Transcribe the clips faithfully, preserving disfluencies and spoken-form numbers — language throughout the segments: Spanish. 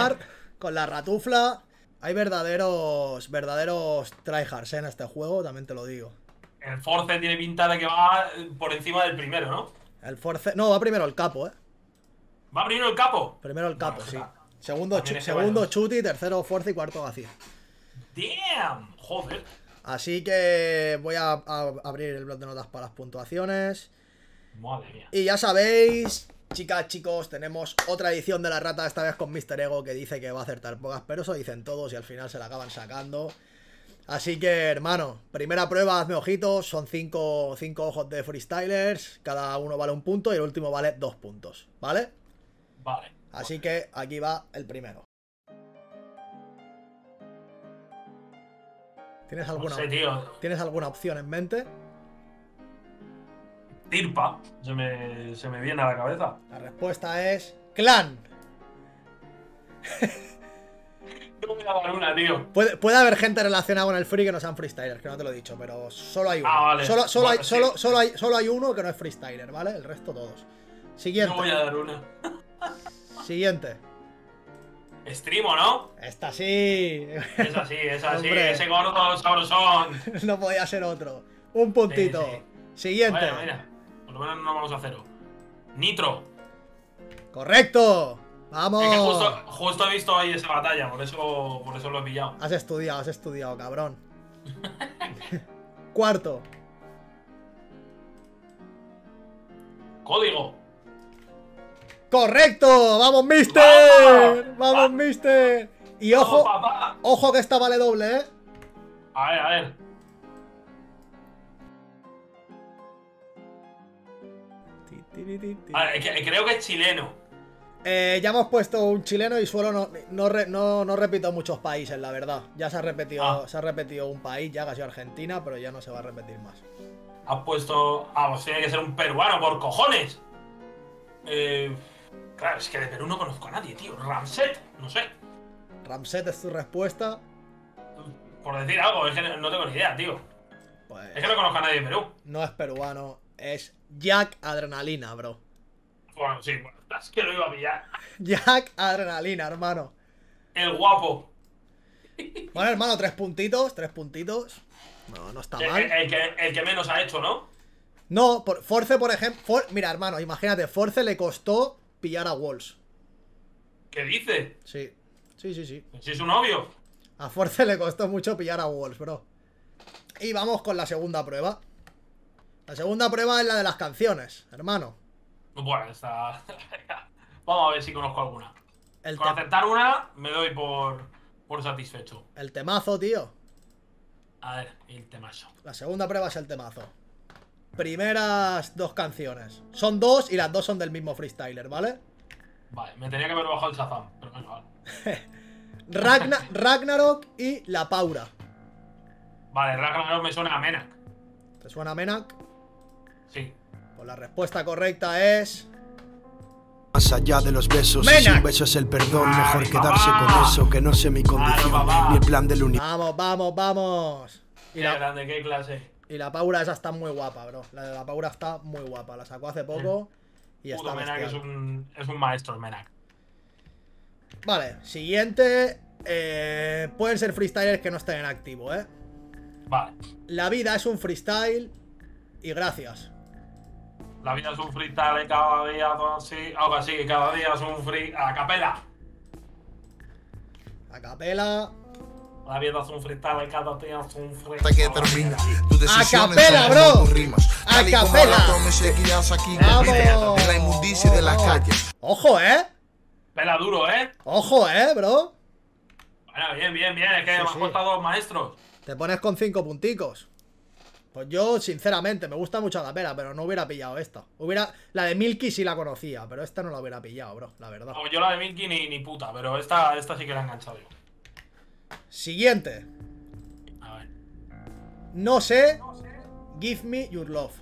jugar con la ratufla. Hay verdaderos verdaderos tryhards en este juego, también te lo digo. El Force tiene pinta de que va por encima del primero, ¿no? El Force... No, va primero el capo, ¿eh? ¿Va primero el capo? Primero el capo, Bueno, sí. será. Segundo, chu También es que segundo vaya. Chuti, tercero Force y cuarto Gacir. Damn, joder. Así que voy a, a abrir el blog de notas para las puntuaciones. Madre mía. Y ya sabéis, chicas, chicos, tenemos otra edición de la rata, esta vez con mister Ego, que dice que va a acertar pocas, pero eso dicen todos y al final se la acaban sacando. Así que, hermano, primera prueba, hazme ojitos, son cinco, cinco ojos de freestylers, cada uno vale un punto y el último vale dos puntos, ¿vale? Vale. Así que aquí va el primero. ¿Tienes alguna, No sé, tío. ¿Tienes alguna opción en mente? Tirpa. Se me, se me viene a la cabeza. La respuesta es Clan. No voy a dar una, tío. Puede, puede haber gente relacionada con el free que no sean freestylers, que no te lo he dicho, pero solo hay uno. Ah, vale. Solo, solo, Vale, hay, sí. solo, solo, hay, solo hay uno que no es freestyler, ¿vale? El resto todos. Siguiente. No voy a dar una. Siguiente. Streamo, ¿no? Esta sí. Es así, es así. Hombre. Ese gordo sabrosón. No podía ser otro. Un puntito. Sí, sí. Siguiente. Bueno, mira. Por lo menos no vamos a cero. Nitro. Correcto. Vamos. Es que justo, justo he visto ahí esa batalla, por eso, por eso lo he pillado. Has estudiado, has estudiado, cabrón. Cuarto. Código. Correcto. Vamos, mister. ¡Vamos! Vamos, mister. Y ojo, ¡Vamos, papá! ojo que esta vale doble, ¿eh? A ver, a ver. A ver, que- creo que es chileno. Eh, ya hemos puesto un chileno y suelo no, no, re- no, no repito muchos países, la verdad. Ya se ha repetido, Ah. se ha repetido un país, ya que ha sido Argentina, pero ya no se va a repetir más. Has puesto. Ah, pues tiene que ser un peruano, por cojones. Eh. Claro, es que de Perú no conozco a nadie, tío. Ramset, no sé. Ramset es tu respuesta. Por decir algo, es que no tengo ni idea, tío. Pues Es que no conozco a nadie de Perú. no es peruano, es Jack Adrenalina, bro. Bueno, sí, bueno, es que lo iba a pillar. Jack Adrenalina, hermano. El guapo. Bueno, hermano, tres puntitos, tres puntitos. No, no está El, mal. el que, el que menos ha hecho, ¿no? No, por, Force, por ejemplo. Mira, hermano, imagínate, Force le costó pillar a Walls. ¿Qué dice? Sí, sí, sí, sí. Si es su novio. A Force le costó mucho pillar a Walls, bro. Y vamos con la segunda prueba. La segunda prueba es la de las canciones, hermano. Bueno, está. Vamos a ver si conozco alguna. El, Con te- aceptar una, me doy por, por satisfecho. el temazo, tío. A ver, el temazo. La segunda prueba es el temazo. Primeras dos canciones. Son dos y las dos son del mismo freestyler, ¿vale? Vale, me tenía que haber bajado el Shazam, pero bueno, vale. Ragna- Ragnarok y La Paura. Vale, Ragnarok me suena a Menak. ¿Te suena Menak? Sí. Pues la respuesta correcta es... Más allá de los besos, Menak. si un beso es el perdón, mejor Ay, quedarse papá. con eso, que no sé mi condición, Claro, papá. ni el plan del universo. Vamos, vamos, vamos. Y Qué la, grande, qué clase. y la Paura esa está muy guapa, bro. La de La Paura está muy guapa. La sacó hace poco y Puto está Menak es bestial. un, es un maestro, el Menak. Vale, siguiente. Eh, pueden ser freestylers que no estén en activo, ¿eh? Vale. La vida es un freestyle y gracias. La vida es un freestyle cada día, todo así, algo así, cada día es un free. A capela. A capela. La vida es un freestyle cada día es un free. Hasta que termina. Tus decisiones capela, son bro. como tus rimas. A Tal y como capela. la tomes, seguirás aquí Vamos. compitiendo de la inmundicia de las calles. Ojo, ¿eh? Pela duro, ¿eh? Ojo, ¿eh, bro? Bueno, bien, bien, bien. Es que Sí, me han sí. costado dos maestros. Te pones con cinco punticos. Pues yo, sinceramente, me gusta mucho la pera, pero no hubiera pillado esta. Hubiera... La de Milky sí la conocía, pero esta no la hubiera pillado, bro, la verdad. No, yo la de Milky ni, ni puta, pero esta, esta sí que la he enganchado yo. Siguiente. A ver. No sé. Give me your love.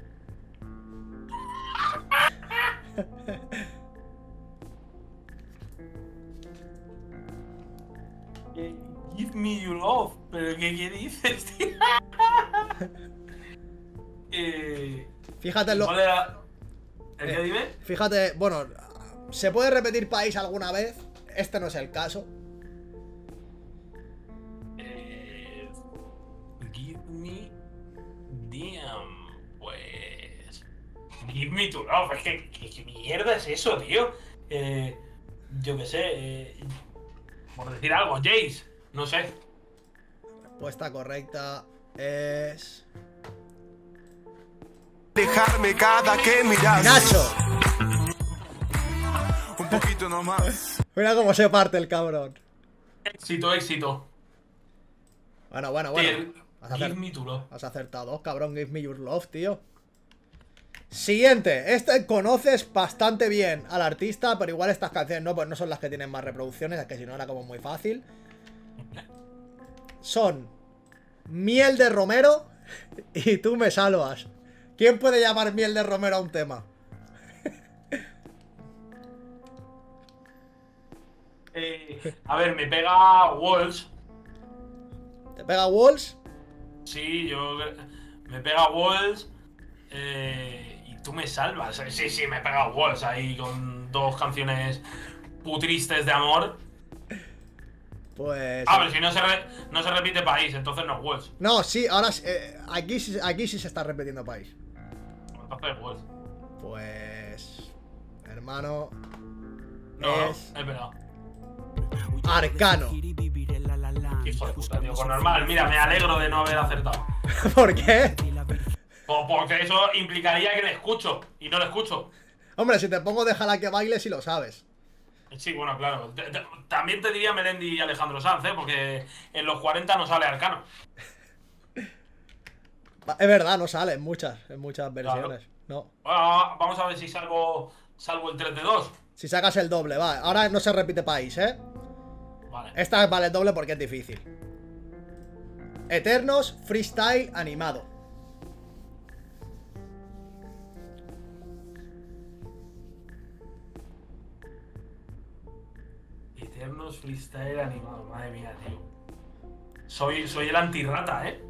Eh, Give me your love. ¿Pero qué, qué dices, tío? eh, Fíjate en lo... ¿Cuál era? ¿El Eh. que dime? Fíjate, bueno, se puede repetir país alguna vez. este no es el caso. Eh, give me. Damn. Pues. Give me to love. Es que, ¿qué, qué mierda es eso, tío? Eh, yo qué sé. Eh, por decir algo, Jace. No sé. Respuesta correcta es... Dejarme cada que miras. ¡Nacho! Un poquito nomás. Mira cómo se parte el cabrón. Éxito, éxito. Bueno, bueno, bueno. Tío, Has, give acer- me to love. has acertado dos, cabrón. Give me your love, tío. Siguiente. Este conoces bastante bien al artista, pero igual estas canciones no, pues no son las que tienen más reproducciones, es que si no era como muy fácil. Son Miel de Romero y Tú me salvas. ¿Quién puede llamar Miel de Romero a un tema? Eh, a ver, me pega Walls. ¿Te pega Walls? Sí, yo. Me pega Walls. Eh, y Tú me salvas. Sí, sí, me pega Walls ahí con dos canciones putristes de amor. Pues... A ver, si no se, re- no se repite país, entonces no es Walls. No, sí, ahora eh, aquí, sí- aquí sí se está repitiendo país. Entonces es Walls. Pues... Hermano... No, Es- no, he pegado. Arcano. Hijo de puta, tío. Pues normal, mira, me alegro de no haber acertado. ¿Por qué? Pues porque eso implicaría que le escucho. Y no le escucho. Hombre, si te pongo déjala que baile si lo sabes. Sí, bueno, claro. Te- te- También te diría Melendi y Alejandro Sanz, ¿eh? Porque en los cuarenta no sale Arcano. Va- Es verdad, no sale en muchas, en muchas versiones. No. Bueno, vamos a ver si salgo, salvo el tres de dos. Si sacas el doble, va. Ahora no se repite país, ¿eh? Vale. Esta vale el doble porque es difícil. Eternos, freestyle, animado. Eternos freestyle animado, madre mía, tío. Soy, soy el antirrata, ¿eh?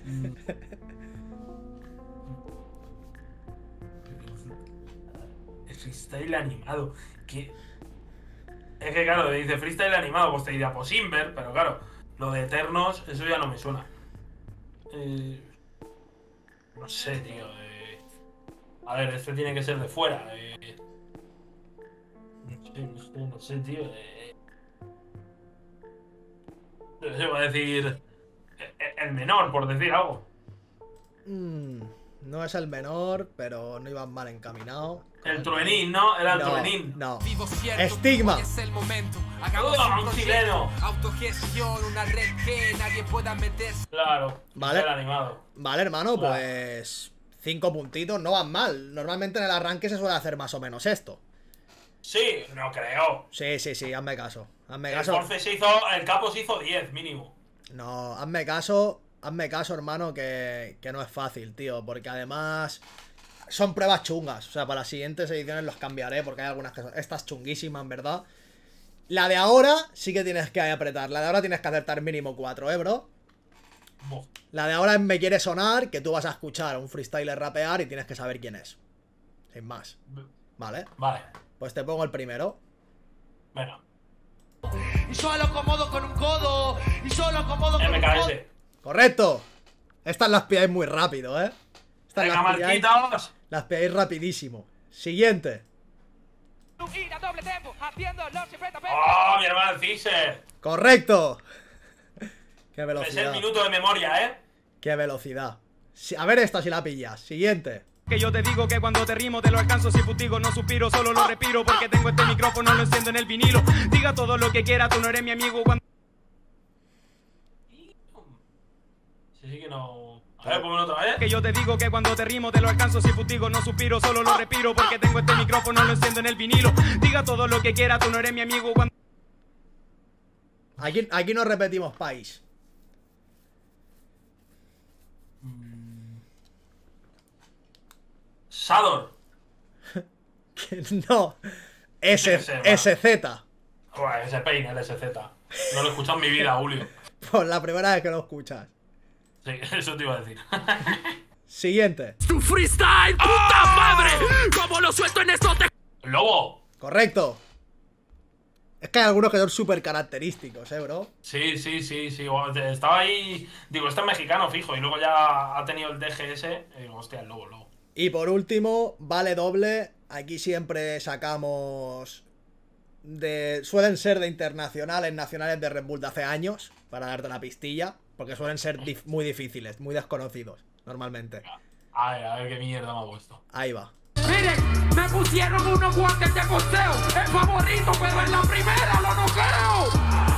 Freestyle animado. ¿Qué? Es que claro, dice freestyle animado, pues te diría pues Inver, pero claro, lo de Eternos, eso ya no me suena. Eh, no sé, tío. Eh, a ver, este tiene que ser de fuera. Eh, no sé, no sé, no sé, tío. Eh, se va a decir eh, el menor, por decir algo. Mm, no es el menor, pero no ibas mal encaminado. El truenín, ¿no? Era el No, truenín. no. Vivo cierto, Estigma. hoy es el momento. Hagamos ¡Oh, un un proyecto, chileno! autogestión, una red que nadie pueda meterse. Claro, Vale. el animado. Vale, hermano, Claro. pues... Cinco puntitos, no van mal. Normalmente en el arranque se suele hacer más o menos esto. Sí, no creo. Sí, sí, sí, hazme caso. Hazme El caso. Force se hizo, el capo se hizo diez, mínimo. No, hazme caso. Hazme caso, hermano, que, que no es fácil, tío. Porque además... Son pruebas chungas. O sea, para las siguientes ediciones los cambiaré. Porque hay algunas que son... Esta es chunguísima, en verdad. La de ahora sí que tienes que apretar. La de ahora tienes que acertar mínimo cuatro, ¿eh, bro? Buf. La de ahora es Me Quiere Sonar, que tú vas a escuchar a un freestyler rapear y tienes que saber quién es. Sin más. ¿Vale? Vale, Pues te pongo el primero. venga. Y solo acomodo con un codo. Y solo acomodo con un codo. M K S. ¡Correcto! Estas las pilláis muy rápido, ¿eh? Estas Venga, las pilláis, Marquitos. las pilláis rapidísimo. Siguiente. Ir a doble tempo, haciéndolo siempre tapé. ¡Oh, mi hermano Ciser! ¡Correcto! ¡Qué Me sé el velocidad! minuto de memoria, ¿eh? ¡Qué velocidad! Si- a ver esta si la pillas. Siguiente. Que yo te digo que cuando te rimo te lo alcanzo, si futigo no suspiro, solo lo respiro porque tengo este micrófono, lo enciendo en el vinilo. Diga todo lo que quiera, tú no eres mi amigo cuando... Sí, sí que no... A ver, pónmelo otra vez. Que yo te digo que cuando te rimo te lo alcanzo, si futigo no suspiro, solo lo respiro porque tengo este micrófono, lo enciendo en el vinilo. Diga todo lo que quiera, tú no eres mi amigo cuando... Aquí, aquí no repetimos país. Sador. No. S, Tiene que ser, va. SZ. Joder, ese peine, el S Z. No lo he escuchado en mi vida, Julio. Por la primera vez que lo escuchas. Sí, eso te iba a decir. Siguiente. ¡Tu freestyle, puta madre! ¡Cómo lo suelto en esto te... ¡Lobo! Correcto. Es que hay algunos que son súper característicos, eh, bro. Sí, sí, sí, sí. Estaba ahí. Digo, este es mexicano fijo. Y luego ya ha tenido el D G S. Y digo, hostia, el lobo, el lobo. Y por último, vale doble. Aquí siempre sacamos. De. Suelen ser de internacionales, nacionales de Red Bull de hace años. Para darte la pistilla. Porque suelen ser dif muy difíciles, muy desconocidos. Normalmente. A ver, a ver qué mierda me ha puesto. Ahí va. Miren, me pusieron unos guantes de boxeo. El favorito, pero en la primera lo noqueo.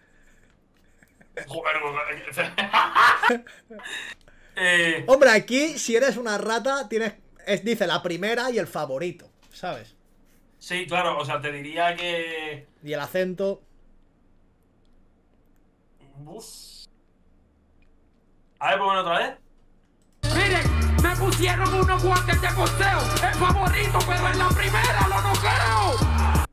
Joder, eh, Hombre, aquí, si eres una rata, tienes. Es, dice la primera y el favorito, ¿sabes? sí, claro, o sea, te diría que. Y el acento. Uf. A ver, ponme otra vez. Miren, me pusieron unos guantes de boxeo. El favorito, pero en la primera lo noqueo.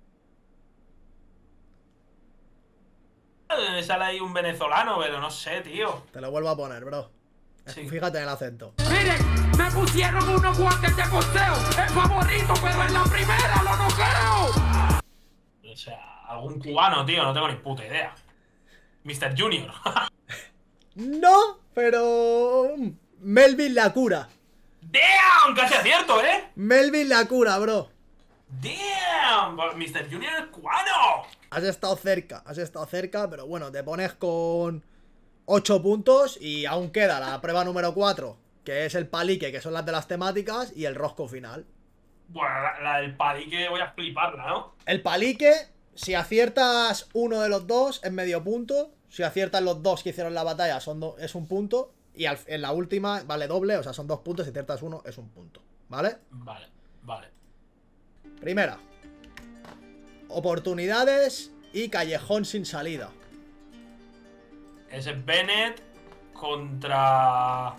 Me sale ahí un venezolano, pero no sé, tío. Te lo vuelvo a poner, bro. Sí. Fíjate en el acento. Miren, me pusieron unos guantes de boxeo. El favorito, pero en la primera lo noqueo. O sea, algún cubano, tío, no tengo ni puta idea. mister Junior. No, pero. Melvin la cura. ¡Damn! Casi acierto, ¿eh? Melvin la cura, bro. ¡Damn! mister Junior es cubano. Has estado cerca, has estado cerca, pero bueno, te pones con ocho puntos y aún queda la prueba número cuatro, que es el palique, que son las de las temáticas, y el rosco final. Bueno, la, la del palique voy a fliparla, ¿no? El palique, si aciertas uno de los dos, es medio punto. Si aciertas los dos que hicieron la batalla, son do- es un punto. Y al- en la última vale doble, o sea, son dos puntos. Si aciertas uno, es un punto, ¿vale? Vale, vale. Primera. Oportunidades y callejón sin salida. Ese es Bennett contra...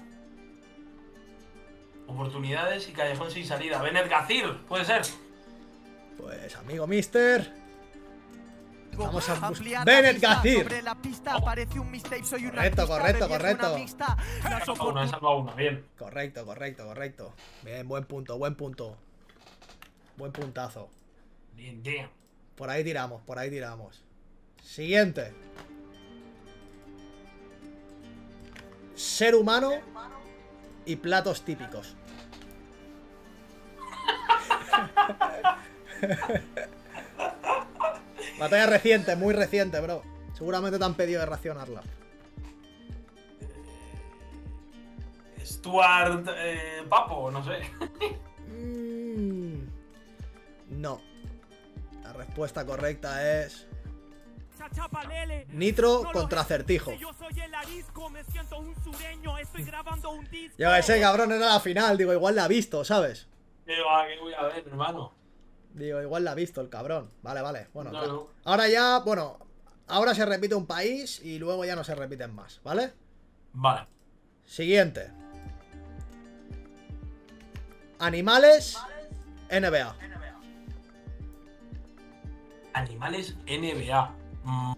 Oportunidades y callejón sin salida. Bennett Gazir, puede ser. Pues, amigo mister, vamos a Ampliar buscar la Bennett pista, Gazir. sobre la pista parece un mixtape, soy una Correcto, artista, correcto, revierto correcto. una mixta. Las He salvado una, he salvado una, bien. Correcto, correcto, correcto. Bien, buen punto, buen punto. Buen puntazo. Bien, bien. Por ahí tiramos, por ahí tiramos. Siguiente. Ser humano y platos típicos. Batalla reciente, muy reciente, bro. Seguramente te han pedido de racionarla. Stuart eh, Papo, no sé. Mm, no. La respuesta correcta es Nitro contra Acertijo. Yo que sé, cabrón, era la final. Digo, igual la ha visto, ¿sabes? Digo, ah, ¿qué voy a ver, hermano? Digo, igual la ha visto el cabrón. Vale, vale. Bueno, No, no. ahora ya, bueno, ahora se repite un país y luego ya no se repiten más, ¿vale? Vale. Siguiente. Animales N B A. Animales N B A. Mm,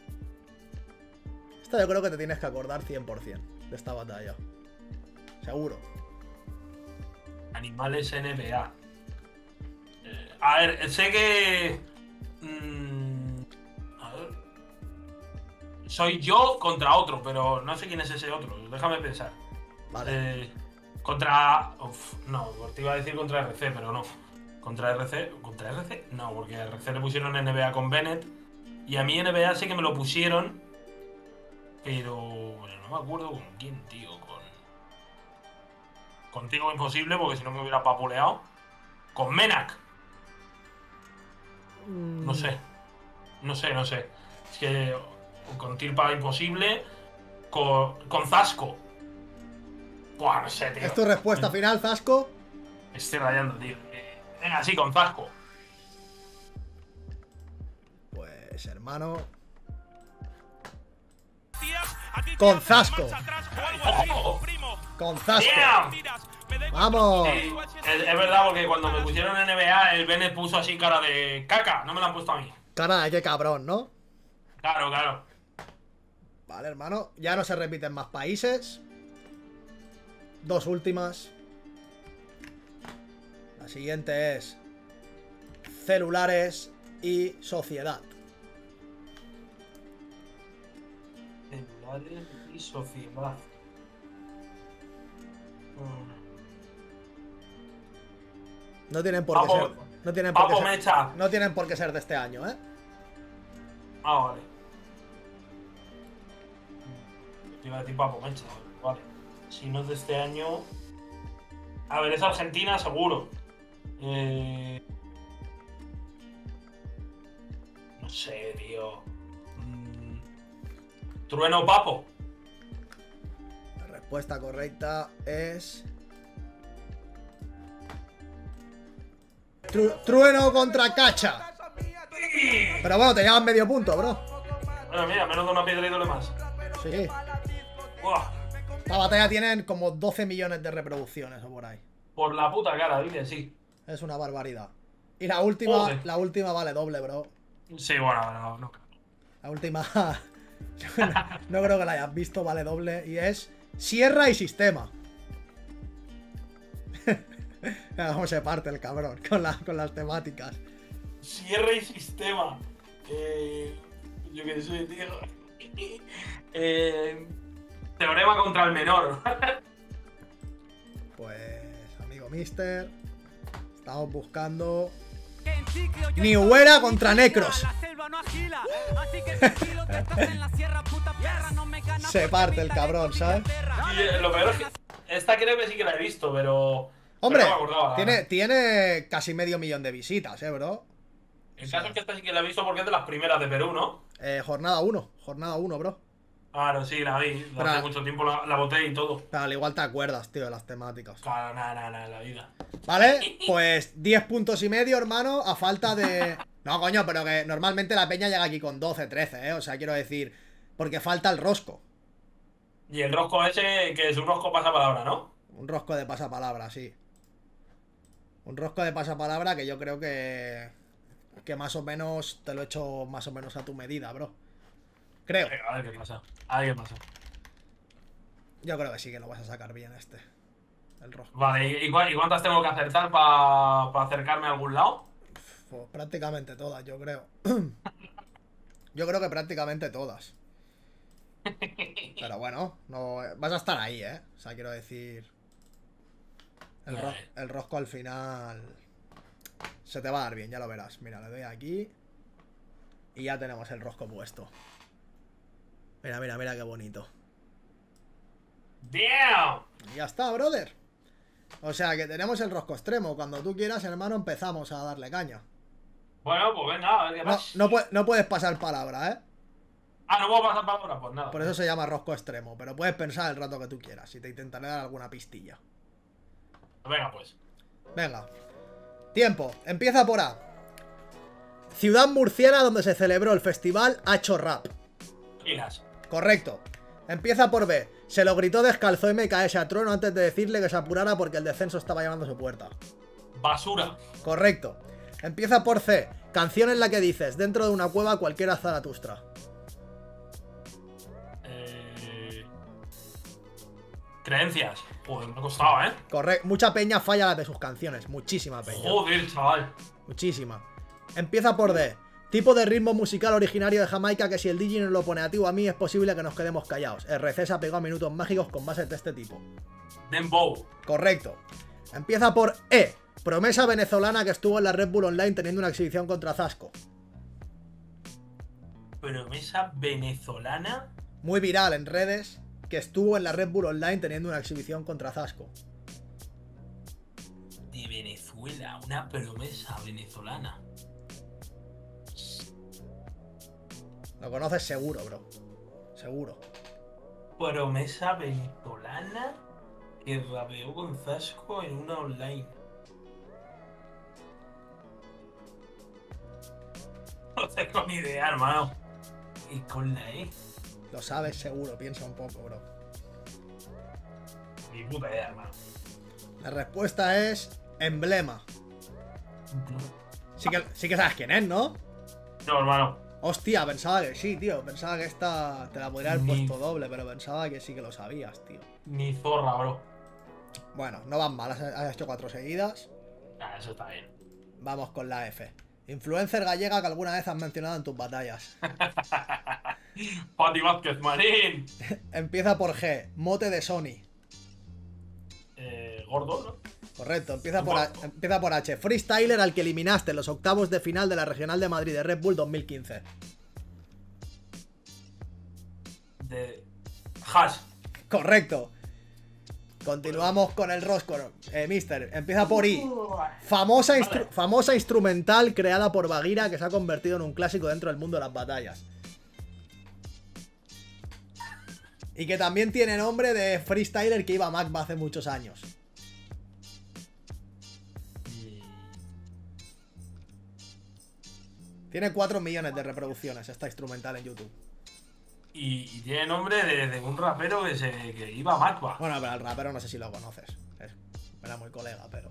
Esta yo creo que te tienes que acordar cien por cien de esta batalla. Seguro. Animales N B A. Eh, a ver, sé que... mm, a ver. Soy yo contra otro, pero no sé quién es ese otro. Déjame pensar. Vale. Eh, contra... Uf, no, te iba a decir contra R C, pero no. Contra R C... ¿Contra R C? No, porque a R C le pusieron N B A con Bennett. Y a mí N B A sí que me lo pusieron. Pero... bueno, no me acuerdo con quién, tío. Con... Contigo imposible, porque si no me hubiera papuleado. Con Menak. Mm, No sé. No sé, no sé. Es que... Con Tirpa imposible. Con, con Zasco. Buah, no sé, tío. ¿Es tu respuesta final, Zasco? Me estoy rayando, tío. Eh, Venga, sí, con Zasco. Pues, hermano. Con Zasco. ¡Oh! Con Zasco. ¡Damn! Vamos. Sí, es, es verdad, porque cuando me pusieron N B A, el Bennett puso así cara de caca. No me la han puesto a mí. Caray, qué cabrón, ¿no? Claro, claro. Vale, hermano. Ya no se repiten más países. Dos últimas. La siguiente es celulares y sociedad. bares y sociedad. No tienen por qué Papo- ser. No tienen por qué Papo ser. Mecha. No tienen por qué ser de este año, ¿eh? Ah, vale. Te iba a decir Papo Mecha, vale. Si no es de este año. A ver, es Argentina, seguro. Eh... No sé, tío. Mm, Trueno Papo. La respuesta correcta es. Tru- Trueno contra Cacha. Pero bueno, te llevan medio punto, bro. Bueno, mira, menos de una piedra y doble más. Sí. Buah, La batalla tiene como doce millones de reproducciones o por ahí. por la puta cara, dile, sí. Es una barbaridad. Y la última, Joder. la última vale doble, bro. Sí, bueno, no, no. La última. no, no creo que la hayas visto, vale doble. Y es Sierra y Sistema. Mira cómo se parte el cabrón con, la, con las temáticas. Cierre y sistema. Eh, yo qué sé, tío. Eh, teorema contra el menor. Pues, amigo Mister, estamos buscando Niuera contra Necros. Se parte el cabrón, ¿sabes? Y eh, lo peor es que esta creo que sí que la he visto, pero. Hombre, pero no me acordaba, la tiene, verdad. tiene casi medio millón de visitas, eh, bro. El caso es que esta sí que la he visto porque es de las primeras de Perú, ¿no? Eh, jornada uno, jornada uno, bro. Claro, sí, la vi. Pero- Hace mucho tiempo la, la boté y todo. Pero al igual te acuerdas, tío, de las temáticas. Claro, nada, nada, nada, la vida. ¿Vale? Pues diez puntos y medio, hermano, a falta de... No, coño, pero que normalmente la peña llega aquí con doce, trece, ¿eh? O sea, quiero decir, porque falta el rosco. Y el rosco ese, que es un rosco pasapalabra, ¿no? Un rosco de pasapalabra, sí. Un rosco de pasapalabra que yo creo que... Que más o menos te lo he hecho más o menos a tu medida, bro. Creo. Venga, a ver qué pasa. A ver qué pasa. Yo creo que sí que lo vas a sacar bien este. El rosco. Vale, ¿y, y cua- y cuántas tengo que acertar para acercarme a algún lado? Pues prácticamente todas, yo creo. Yo creo que prácticamente todas. Pero bueno, no vas a estar ahí, ¿eh? O sea, quiero decir... El, ro- el rosco al final... Se te va a dar bien, ya lo verás. Mira, le doy aquí. Y ya tenemos el rosco puesto. Mira, mira, mira qué bonito. ¡Damn! Y ya está, brother. O sea, que tenemos el rosco extremo. Cuando tú quieras, hermano, empezamos a darle caña. Bueno, pues venga, a ver qué No, pasa. no, pue- no puedes pasar palabra, ¿eh? Ah, no puedo pasar palabra, pues nada. Por eso se llama rosco extremo. Pero puedes pensar el rato que tú quieras. Y te intentaré dar alguna pistilla. Venga, pues. Venga. Tiempo. Empieza por A. Ciudad murciana donde se celebró el festival Hacho Rap. Giras. Correcto. Empieza por B. Se lo gritó descalzo M K S a Trueno antes de decirle que se apurara porque el descenso estaba llamando a su puerta. Basura. Correcto. Empieza por C. Canción en la que dices, dentro de una cueva cualquiera Zaratustra. Eh... Creencias. Joder, me ha costado, ¿eh? Correcto. Mucha peña falla las de sus canciones. Muchísima peña. Joder, chaval. Muchísima. Empieza por D. Tipo de ritmo musical originario de Jamaica que si el D J nos lo pone a ti o a mí es posible que nos quedemos callados. R C se ha pegado a minutos mágicos con bases de este tipo. Dembow. Correcto. Empieza por E. Promesa venezolana que estuvo en la Red Bull Online teniendo una exhibición contra Zasco. Promesa venezolana. Muy viral en redes que estuvo en la Red Bull Online teniendo una exhibición contra Zasco. De Venezuela. Una promesa venezolana. Lo conoces seguro, bro. Seguro. Promesa venezolana que rapeó con Zasco en una online. No tengo ni idea, hermano. Y con la E. Lo sabes seguro, piensa un poco, bro. Ni puta idea, hermano. La respuesta es emblema. Sí que, sí que sabes quién es, ¿no? No, hermano. Hostia, pensaba que sí, tío. Pensaba que esta te la podría haber Ni- puesto doble, pero pensaba que sí que lo sabías, tío. Ni zorra, bro. Bueno, no van mal, has, has hecho cuatro seguidas. Ah, eso está bien. Vamos con la F. Influencer gallega que alguna vez has mencionado en tus batallas. Pati Vázquez Marín. Empieza por G. Mote de Sony. Eh, gordo, ¿no? Correcto, empieza por, H, empieza por H. Freestyler al que eliminaste en los octavos de final de la Regional de Madrid de Red Bull dos mil quince. De... Hash. Correcto. Continuamos con el rosco. Eh, Mister, empieza por I. Famosa, instru Vale. famosa instrumental creada por Bagheera que se ha convertido en un clásico dentro del mundo de las batallas. Y que también tiene nombre de freestyler que iba a Magma hace muchos años. Tiene cuatro millones de reproducciones esta instrumental en YouTube. Y, y tiene nombre de, de un rapero que, se, que iba a Matba. Bueno, pero al rapero no sé si lo conoces. Es, era muy colega, pero...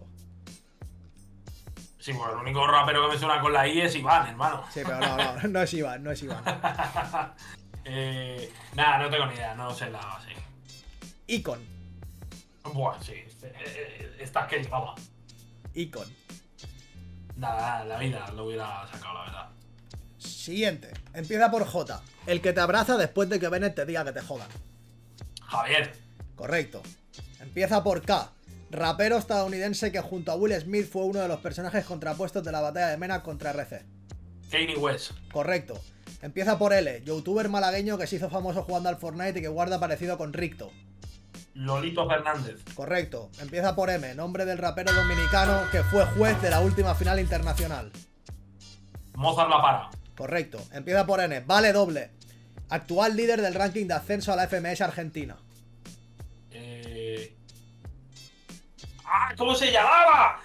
Sí, pues el único rapero que me suena con la I es Iván, hermano. Sí, pero no, no, no es Iván, no es Iván. eh, nada, no tengo ni idea, no sé la base. Icon. Buah, sí. eh, Estas que llevaba. Icon. Nada, la vida lo hubiera sacado, la verdad. Siguiente. Empieza por J. El que te abraza después de que Bennett te diga que te jodan. Javier. Correcto. Empieza por K. Rapero estadounidense que junto a Will Smith fue uno de los personajes contrapuestos de la batalla de Mena contra R C. Kanye West. Correcto. Empieza por L. Youtuber malagueño que se hizo famoso jugando al Fortnite y que guarda parecido con Ricto. Lolito Fernández. Correcto. Empieza por M. Nombre del rapero dominicano que fue juez de la última final internacional. Mozart La Para. Correcto. Empieza por N. Vale doble. Actual líder del ranking de ascenso a la F M S Argentina. Eh... ¡Ah! ¿Cómo se llamaba?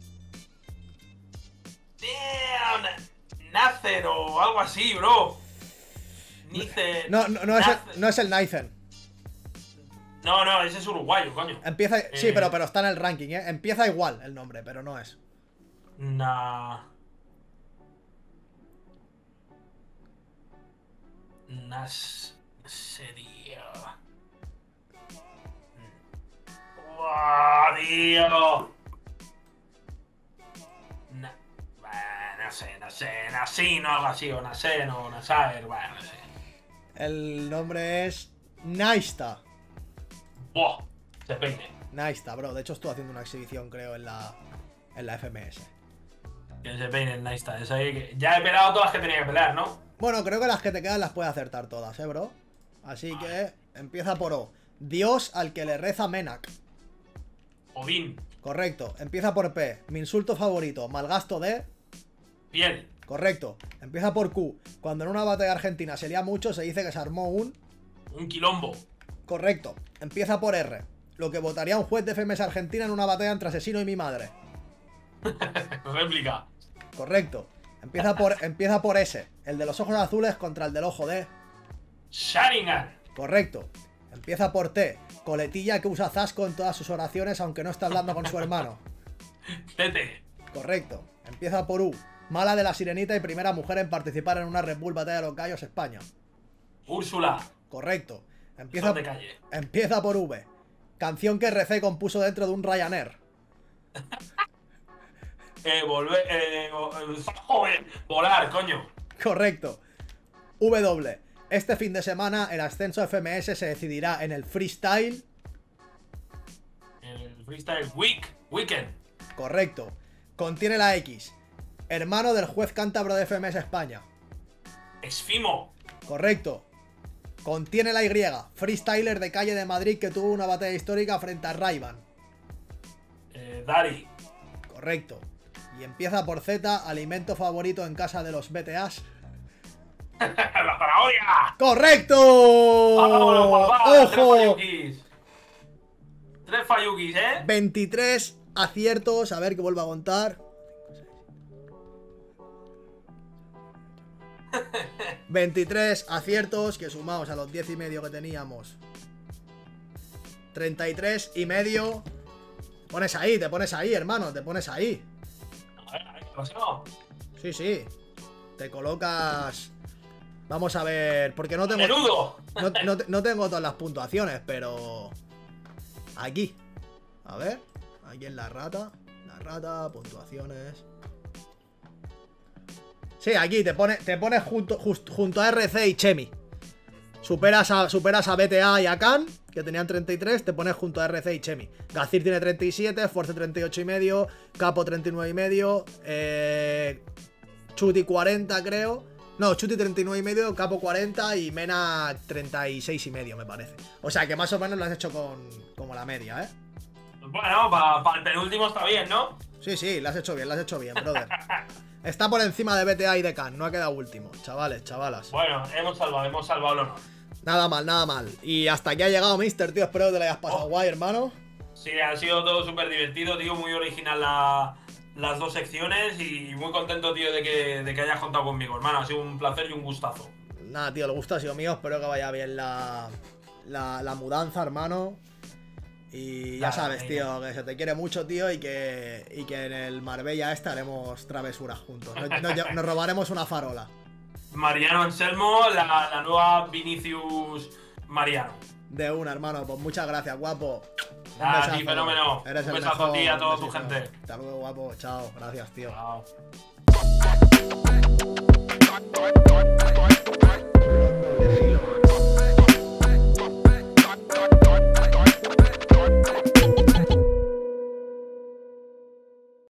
Damn. Nacer o algo así, bro. Nice. No, no, no, es el, no es el Nathan. No, no, ese es uruguayo, coño. Empieza. Sí, Eh. pero, pero está en el ranking, ¿eh? Empieza igual el nombre, pero no es. Na... Nas... Sería... ¡Buah, tío! Na... Bah, no sé, no sé, Nasino, algo así, o Nasen, o Nasaer, bueno, no sé. El nombre es Naista. ¡Buah! Se peine. Naista, bro. De hecho, estuvo haciendo una exhibición, creo, en la, en la F M S. Que se peine el Naista. Es ahí que... Ya he pelado todas las que tenía que pelear, ¿no? Bueno, creo que las que te quedan las puedes acertar todas, ¿eh, bro? Así que empieza por O. Dios al que le reza Menak. Odín. Correcto. Empieza por P. Mi insulto favorito. Malgasto de... Piel. Correcto. Empieza por Q. Cuando en una batalla argentina se lía mucho, se dice que se armó un... Un quilombo. Correcto. Empieza por R. Lo que votaría un juez de F M S Argentina en una batalla entre asesino y mi madre. Réplica. Correcto. Empieza por, empieza por S. El de los ojos azules contra el del ojo de... Sharingan. Correcto. Empieza por T. Coletilla que usa Zasco en todas sus oraciones aunque no está hablando con su hermano. Tete. Correcto. Empieza por U. Mala de la Sirenita y primera mujer en participar en una Red Bull Batalla de los Gallos España. Úrsula. Correcto. Empieza, Son de calle. empieza por V. Canción que R C compuso dentro de un Ryanair. Eh, volver. Eh, joder, volar, coño. Correcto. W. Este fin de semana el ascenso F M S se decidirá en el freestyle. El freestyle week. Weekend. Correcto. Contiene la X. Hermano del juez cántabro de F M S España. Exfimo. Correcto. Contiene la Y. Freestyler de calle de Madrid que tuvo una batalla histórica frente a Ray-Ban. Eh, Dari. Correcto. Y empieza por Z. Alimento favorito en casa de los B T As. La zanahoria. ¡Correcto! Vámonos, papá. Tres ¡Ojo! falluquis. Tres falluquis, ¿eh? veintitrés aciertos. A ver que vuelva a contar. veintitrés aciertos que sumamos a los diez y medio que teníamos. treinta y tres y medio. Te pones ahí, te pones ahí, hermano. Te pones ahí. A ver, a ver, ¿qué pasó? Sí, sí. Te colocas... Vamos a ver, porque no tengo... ¡Menudo! No, no, no tengo todas las puntuaciones, pero... Aquí. A ver. Aquí en la rata. La rata, puntuaciones. Sí, aquí te pone, te pones junto, just, junto a R C y Chemi. Superas a, superas a B T A y a Khan, que tenían treinta y tres, te pones junto a R C y Chemi. Gazir tiene treinta y siete, Force treinta y ocho y medio, Capo treinta y nueve y medio, eh, Chuti cuarenta creo. No, Chuti treinta y nueve y medio, Capo cuarenta y Mena treinta y seis y medio me parece. O sea que más o menos lo has hecho con como la media, ¿eh? Bueno, para pa el penúltimo está bien, ¿no? Sí, sí, lo has hecho bien, lo has hecho bien, brother. Está por encima de B T A y de Khan, no ha quedado último, chavales, chavalas. Bueno, hemos salvado, hemos salvado el honor. Nada mal, nada mal. Y hasta aquí ha llegado Mister, tío. Espero que te lo hayas pasado Oh. guay, hermano. Sí, ha sido todo súper divertido, tío. Muy original la, las dos secciones y muy contento, tío, de que, de que hayas contado conmigo, hermano. Ha sido un placer y un gustazo. Nada, tío, el gusto ha sido mío. Espero que vaya bien la, la, la mudanza, hermano. Y ya Nada, sabes, venga. tío, que se te quiere mucho, tío. Y que, y que en el Marbella este haremos travesuras juntos. Nos, nos- nos robaremos una farola. Mariano Anselmo, la, la nueva Vinicius Mariano. De una, hermano. Pues muchas gracias, guapo. Un Nada, besazo. sí, fenómeno. Eres Un el besazo a ti y a mejor. toda tu Besito. gente. Hasta luego, guapo. Chao. Gracias, tío. Chao.